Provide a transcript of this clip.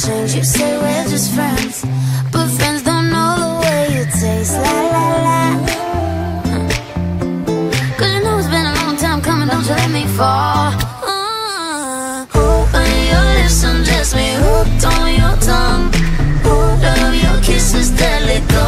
change. You say we're just friends, but friends don't know the way you taste. La la la. Cause you know it's been a long time coming, don't you let me fall. When your lips undress me, hooked on your tongue. Love your kisses, deadly.